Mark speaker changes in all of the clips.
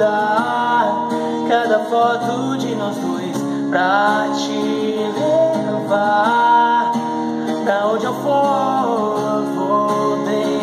Speaker 1: guardar cada foto de nós dois pra te levar. Pra onde eu for, vou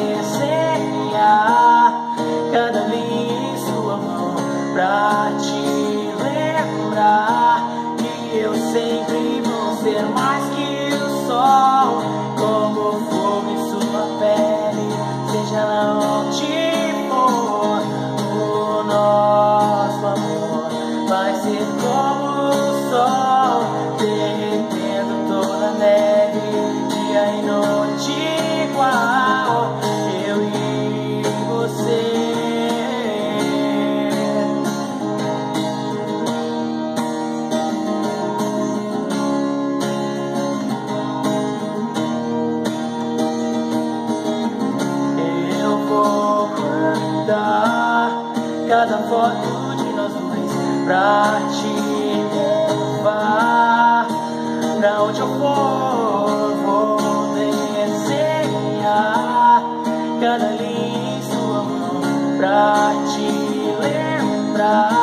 Speaker 1: desenhar cada linha em sua mão pra te lembrar que eu sempre vou ser mais que o sol, como o fogo em sua pele, seja lá onde for. O nosso amor vai ser como o sol, derretendo toda a neve, dia e noite igual, eu e você. Cada foto de nós dois pra te levar. Pra onde eu for, vou desenhar cada linha em sua mão pra te lembrar